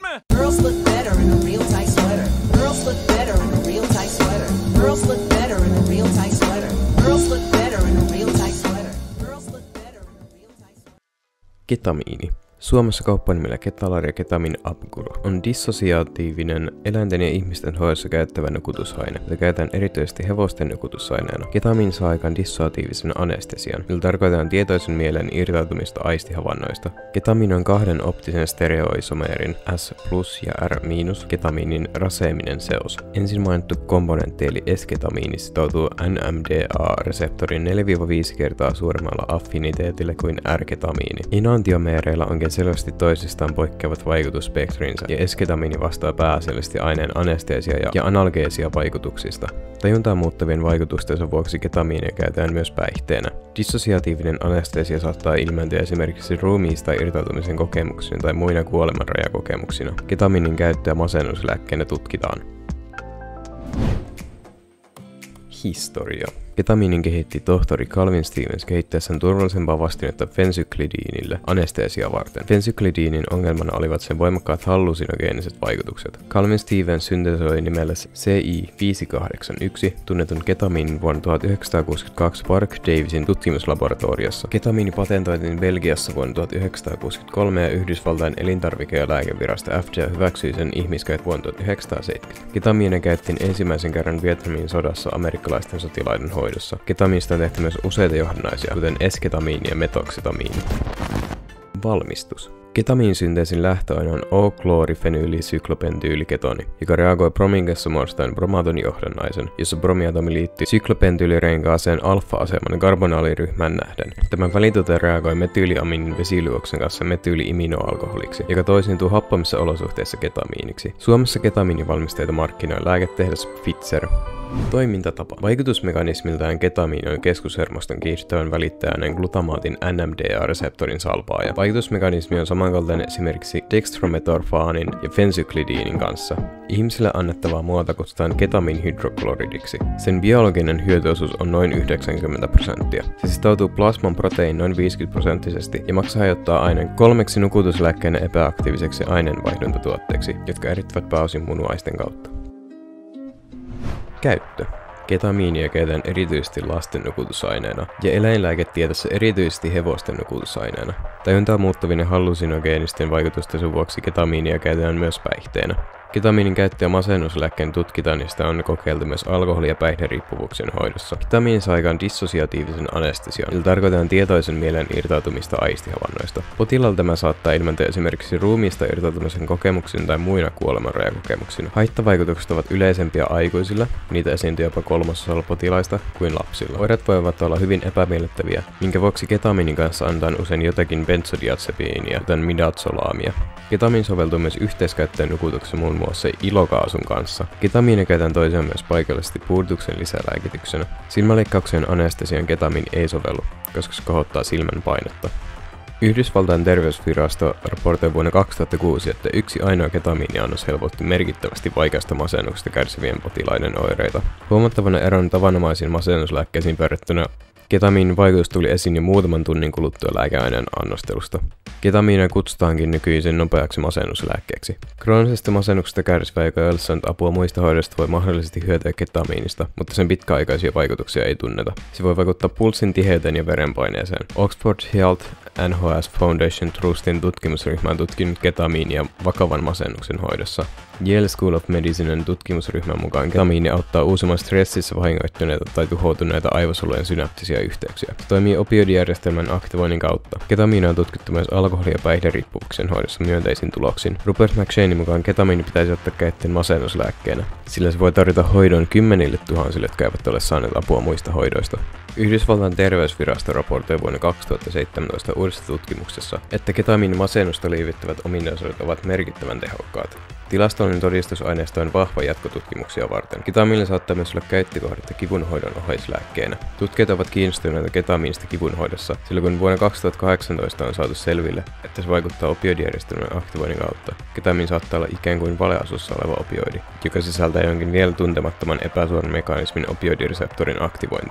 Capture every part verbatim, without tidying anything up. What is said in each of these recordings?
Girls look better in a real tight sweater. Girls look better in a real tight sweater. Girls look better in a real tight sweater. Girls look better in a real tight sweater. Girls look better in a real tight sweater. Ketamiini. Suomessa kauppanimellä Ketalar ja Ketamin Abguro on dissosiaatiivinen eläinten ja ihmisten hoidossa käyttävä nukutusaine, jota käytetään erityisesti hevosten nukutusaineena. Ketamiin saa aikaan dissosiaatiivisen anestesian, jolla tarkoitetaan tietoisen mielen irtautumista aistihavainnoista. Ketamiin on kahden optisen stereoisomeerin S plus ja R miinus ketamiinin raseeminen seos. Ensin mainittu komponentti eli S-ketamiini sitoutuu N M D A-reseptorin neljä viisi kertaa suuremmalla affiniteetillä kuin R-ketamiini. Enantiomeereilla onkin selvästi toisistaan poikkeavat vaikutusspektrinsa, ja S-ketamiini vastaa pääasiallisesti aineen anesteesia ja, ja analgeesia vaikutuksista. Tajuntaan muuttavien vaikutustensa vuoksi ketamiinia käytetään myös päihteenä. Dissosiatiivinen anestesia saattaa ilmentyä esimerkiksi ruumiista irtautumisen kokemuksina tai muina kuolemanrajakokemuksina. Ketamiinin käyttöä masennuslääkkeenä tutkitaan. Historia. Ketamiinin kehitti tohtori Calvin Stevens kehittäessään turvallisempaa vastinetta fensyklidiinille anestesiaa varten. Fensyklidiinin ongelmana olivat sen voimakkaat hallusinogeeniset vaikutukset. Calvin Stevens syntesoi nimellä C I viisi kahdeksan yksi tunnetun ketamiinin vuonna tuhatyhdeksänsataakuusikymmentäkaksi Park Davisin tutkimuslaboratoriossa. Ketamiini patentoitiin Belgiassa vuonna tuhatyhdeksänsataakuusikymmentäkolme ja Yhdysvaltain elintarvike- ja lääkevirasto F D A hyväksyi sen ihmiskäyt vuonna tuhatyhdeksänsataaseitsemänkymmentä. Ketamiinia käytettiin ensimmäisen kerran Vietnamin sodassa amerikkalaisten sotilaiden hoidossa. Ketamiinista on tehty myös useita johdannaisia, kuten esketamiini ja metoksitamiini. Valmistus. Ketamiinisynteesin lähtöaine on O-kloorifenyylisyklopentyylketoni, joka reagoi bromingassa muodostaen bromatonjohdannaisen, jossa bromiatomi liittyy syklopentyylirenkaaseen alfa-aseman karbonaaliryhmään nähden. Tämä välituote reagoi metyyliaminin vesilyoksen kanssa metyyli-iminoalkoholiksi, joka toisintuu happamissa olosuhteissa ketamiiniksi. Suomessa ketamiinivalmisteita markkinoi lääketehdas Pfizer. Toimintatapa. Vaikutusmekanismiltaan ketamiini on keskushermoston kiihdyttävän välittäjän glutamaatin N M D A-reseptorin salpaaja. Vaikutusmekanismi on samankaltainen esimerkiksi dextrometorfaanin ja fensyklidiinin kanssa. Ihmisille annettavaa muota kutsutaan ketaminhydrokloridiksi. Sen biologinen hyötyosuus on noin yhdeksänkymmentä prosenttia. Se sitoutuu plasman proteiin noin viisikymmentä prosenttisesti ja maksaa hajottaa aineen kolmeksi nukutuslääkkeenä epäaktiiviseksi aineenvaihduntatuotteeksi, jotka erittävät pääosin munuaisten kautta. Käyttö. Ketamiinia käytetään erityisesti lasten nukutusaineena ja eläinlääketieteessä erityisesti hevosten nukutusaineena. Tajuntaa muuttavien hallusinogeenisten vaikutusten vuoksi ketamiinia käytetään myös päihteenä. Ketamiinin käyttöä masennuslääkkeen tutkitaan ja sitä on kokeiltu myös alkoholi- ja päihderiippuvuuksien hoidossa. Ketamiini saa aikaan dissosiatiivisen anestesian, jolla tarkoitetaan tietoisen mielen irtautumista aistihavainnoista. Potilaalla tämä saattaa ilmentyä esimerkiksi ruumiista irtautumisen kokemuksina tai muina kuolemanrajakokemuksina. Haittavaikutukset ovat yleisempiä aikuisilla, niitä esiintyy jopa kolmasosalla potilaista, kuin lapsilla. Oireet voivat olla hyvin epämiellyttäviä, minkä vuoksi ketamiinin kanssa annetaan usein jotakin benzodiazepiinia, kuten midazolamia. Ketamiin soveltuu myös yhteiskäyttöön nukutuksessa muun muassa ilokaasun kanssa. Ketamiinia käytetään toiseen myös paikallisesti puudutuksen lisälääkityksenä. Silmäleikkauksien anestesian ketamiin ei sovellu, koska se kohottaa silmän painetta. Yhdysvaltain terveysvirasto raportoi vuonna kaksituhattakuusi, että yksi ainoa ketamiiniannos helpotti merkittävästi vaikeasta masennuksesta kärsivien potilaiden oireita. Huomattavana eron tavanomaisiin masennuslääkkeisiin verrattuna ketamiinin vaikutus tuli esiin jo muutaman tunnin kuluttua lääkeaineen annostelusta. Ketamiinia kutsutaankin nykyisin nopeaksi masennuslääkkeeksi. Kroonisesta masennuksesta kärsivä, joka ei ole saanut apua muista hoidoista, voi mahdollisesti hyötyä ketamiinista, mutta sen pitkäaikaisia vaikutuksia ei tunneta. Se voi vaikuttaa pulssin tiheyteen ja verenpaineeseen. Oxford Health N H S Foundation Trustin tutkimusryhmä on tutkinut ketamiinia vakavan masennuksen hoidossa. Yale School of Medicinen tutkimusryhmän mukaan ketamiini auttaa uusimaan stressissä vahingoittuneita tai tuhoutuneita aivosolujen synaptisia yhteyksiä. Se toimii opioidijärjestelmän aktivoinnin kautta. Ketamiini on tutkittu myös alkoholi- ja päihderiippuvuuksien hoidossa myönteisin tuloksin. Rupert McShanein mukaan ketamiini pitäisi ottaa käyttöön masennuslääkkeenä, sillä se voi tarjota hoidon kymmenille tuhansille, jotka eivät ole saaneet apua muista hoidoista. Yhdysvaltain terveysvirasto raportoi vuonna kaksituhattaseitsemäntoista uudessa tutkimuksessa, että ketamiinin masennusta lievittävät ominaisuudet ovat merkittävän tehokkaat. Tilastollinen todistusaineisto on vahva jatkotutkimuksia varten. Ketamiinilla saattaa myös olla käyttökohdetta kivunhoidon oheislääkkeenä. Tutkijat ovat kiinnostuneita ketamiinista kivunhoidossa, sillä kun vuonna kaksituhattakahdeksantoista on saatu selville, että se vaikuttaa opioidijärjestelmän aktivoinnin kautta. Ketamiini saattaa olla ikään kuin valeasussa oleva opioidi, joka sisältää jonkin vielä tuntemattoman epäsuoran mekanismin opioidireseptorin aktivointiin.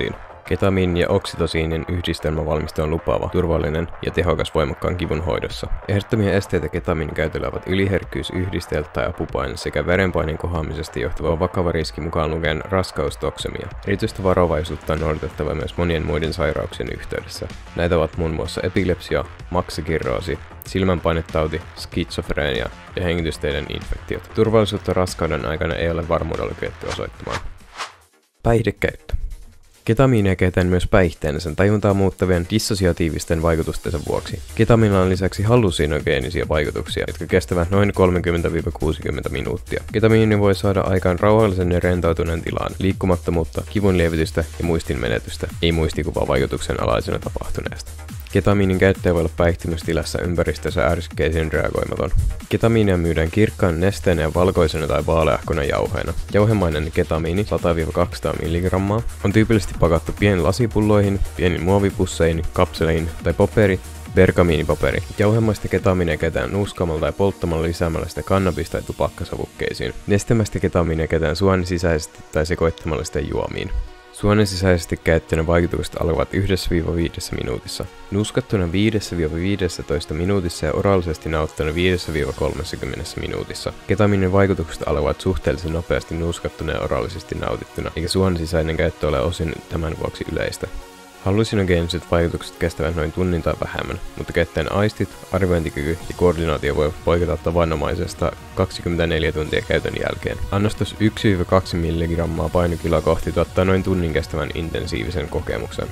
Ketamiinin ja oksitosiinin yhdistelmävalmiste on lupaava, turvallinen ja tehokas voimakkaan kivun hoidossa. Ehdottomia esteitä ketamiinin käytöllä ovat yliherkkyys, yhdistelmä tai apupaine sekä verenpaineen kohoamisesta johtuva vakava riski mukaan lukien raskaustoksemia. Erityistä varovaisuutta on noudatettava myös monien muiden sairauksien yhteydessä. Näitä ovat muun muassa epilepsia, maksakirroosi, silmänpainetauti, skitsofreenia ja hengitysteiden infektiot. Turvallisuutta raskauden aikana ei ole varmuudella kyetty osoittamaan. Päihdekäyttö. Ketamiinia käytetään myös päihteenä sen tajuntaa muuttavien dissosiatiivisten vaikutustensa vuoksi. Ketamiinilla on lisäksi hallusinogeenisia vaikutuksia, jotka kestävät noin kolmekymmentä kuusikymmentä minuuttia. Ketamiini voi saada aikaan rauhallisen ja rentoutuneen tilan, liikkumattomuutta, kivun lievitystä ja muistin menetystä, ei muistikuvaa vaikutuksen alaisena tapahtuneesta. Ketamiinin käyttäjä voi olla päihtymystilassa ympäristössä ärsykkeisiin reagoimaton. Ketamiinia myydään kirkkaan nesteenä ja valkoisena tai vaaleahkona jauheena. Jauhemainen ketamiini sata kaksisataa milligrammaa on tyypillisesti pakattu pieniin lasipulloihin, pieniin muovipusseihin, kapseleihin tai poperi, bergamiinipaperi. Jauhemaista ketamiinia käytetään nuuskaamalla tai polttamalla lisäämällä sitä kannabis- tai tupakkasavukkeisiin. Nestemäistä ketamiinia käytetään suonen sisäisesti tai sekoittamalla sitä juomiin. Suonen sisäisesti käyttönä vaikutukset alkavat yhdestä viidestä minuutissa. Nuuskattuna viidestä viiteentoista minuutissa ja oraalisesti nauttuna viidestä kolmeenkymmeneen minuutissa. Ketamiinin vaikutukset alkavat suhteellisen nopeasti nuuskattuna ja oraalisesti nautittuna, eikä suonen sisäinen käyttö ole osin tämän vuoksi yleistä. Hallusinogeeniset vaikutukset kestävät noin tunnin tai vähemmän, mutta käyttäjän aistit, arviointikyky ja koordinaatio voivat poiketa tavanomaisesta kaksikymmentäneljä tuntia käytön jälkeen. Annostus yksi kaksi milligrammaa painokilaa kohti tuottaa noin tunnin kestävän intensiivisen kokemuksen.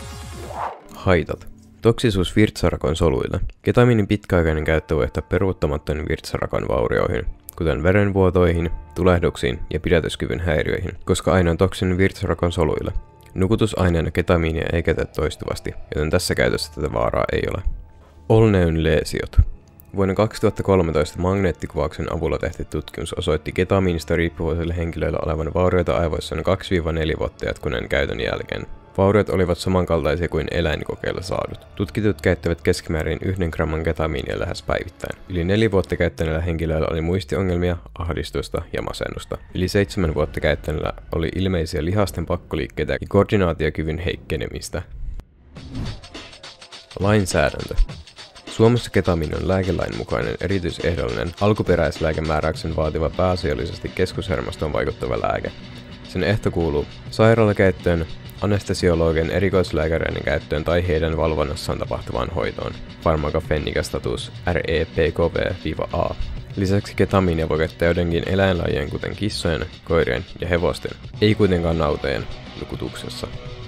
Haitat. Toksisuus virtsarakon soluille. Ketamiinin pitkäaikainen käyttö voi johtaa peruuttamattomiin virtsarakon vaurioihin, kuten verenvuotoihin, tulehduksiin ja pidätyskyvyn häiriöihin, koska aine on toksinen virtsarakon soluille. Nukutusaineena ketamiinia ei käytetä toistuvasti, joten tässä käytössä tätä vaaraa ei ole. Olneyn leesiot. Vuonna kaksituhattakolmetoista magneettikuvauksen avulla tehty tutkimus osoitti ketamiinista riippuvaisille henkilöillä olevan vaurioita aivoissa noin kaksi neljä vuotta jatkuneen käytön jälkeen. Vauriot olivat samankaltaisia kuin eläinkokeilla saadut. Tutkitut käyttävät keskimäärin yhden gramman ketamiinia lähes päivittäin. Yli neljä vuotta käyttäneillä henkilöillä oli muistiongelmia, ahdistusta ja masennusta. Yli seitsemän vuotta käyttäneillä oli ilmeisiä lihasten pakkoliikkeitä ja koordinaatiokyvyn heikkenemistä. Lainsäädäntö. Suomessa ketamiini on lääkelain mukainen erityisehdollinen alkuperäislääkemääräyksen vaativa pääasiallisesti keskushermostoon vaikuttava lääke. Sen ehto kuuluu sairaalakäyttöön, anestesiologien erikoislääkäreiden käyttöön tai heidän valvonnassaan tapahtuvaan hoitoon. Pharmacophaenic-status R E P K V-A. Lisäksi ketamiinia voi käyttää joidenkin eläinlajien kuten kissojen, koirien ja hevosten, ei kuitenkaan nautojen nukutuksessa.